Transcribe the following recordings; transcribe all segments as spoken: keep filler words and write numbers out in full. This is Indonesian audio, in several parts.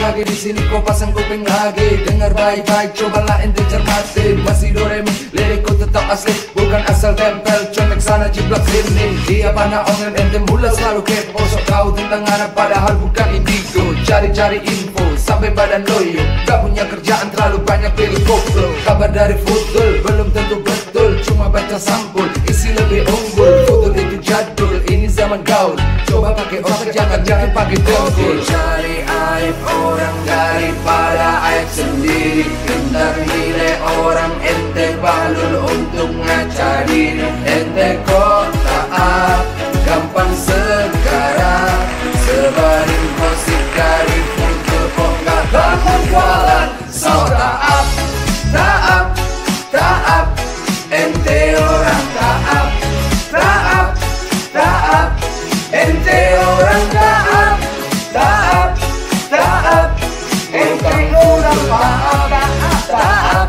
lagi di sini kau pasang kuping lagi. Dengar baik-baik, cobalah ente cermati. Masih do re mi, lirikku tetap asli, bukan asal tempel, contek sana jiplak sini. Dia panah online, ente mula selalu kepo, sok tahu tentang anak padahal bukan indigo. Cari-cari info, sampai badan loyo, gak punya kerjaan terlalu banyak pilih koplo. Kabar dari futul, belum tentu betul, cuma baca sampul, isi lebih unggul. Futul itu jadul, ini zaman gaul, coba pakai otak jangan-jangan pakai dengkul. Cari aib orang daripada aib sendiri. Pintar nilai orang, ente balul untuk ngaca diri. Ente kok taat, gampang sekarang. Sebarin gosip dari futul kok gak takut kualat. So taat, taat, taat, ente orang taat, taat, taat, ente orang taat, taat, taat, ente orang taat, taat,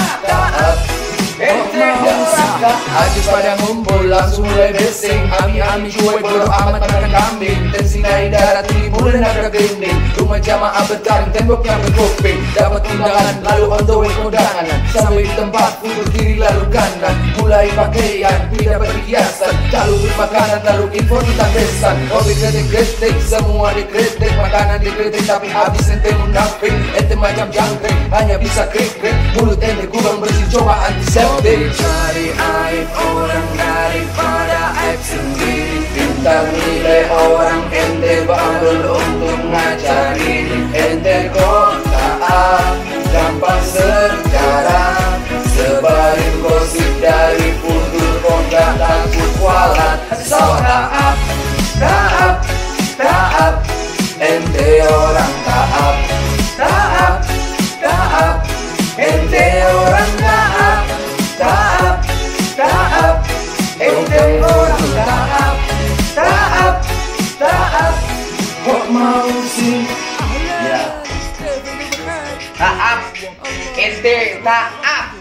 taat, ente orang taat. Habis pada ngumpul langsung mulai besing, ami-ami cuek bodo amat makan kambing. Tensi naik darah tinggi mulai nabrak dinding. Rumah jamaah bertaring temboknya berkoping. Dapat undangan lalu on the way kondangan. Sampai di tempat untuk kiri lalu kanan. Mulai pakaian, pindah perhiasan, lalu beli makanan, lalu info tentang besan. Kopi kretek-kretek, semua dikretek. Makanan dikretek tapi habis ente munafik. Ente macam jangkrik, hanya bisa krik-krik. Mulut ente kurang bersih, coba antiseptik. Cari aib orang daripada aib sendiri. Pintar nilai orang, ente balul untuk ngajari. Ente kok taat, gampang sekarang. Sebarin gosip dari futul kok gak takut kualat. So taat, taat, taat, ente orang taat, taat, taat, ente orang taat, taat, taat, ente orang taat, taat, taat. Kok mau sih? Ya. Taat, ente taat.